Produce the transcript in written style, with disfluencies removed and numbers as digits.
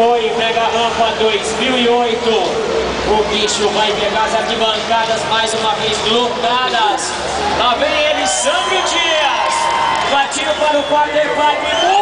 Foi, pega a rampa 2008. O bicho vai pegar as arquibancadas mais uma vez lotadas. Lá vem ele, Sandro Dias. Batido para o quarterpipe.